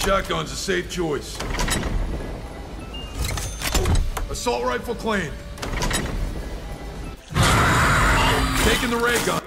Shotgun's a safe choice. Assault rifle claimed. Taking the ray gun.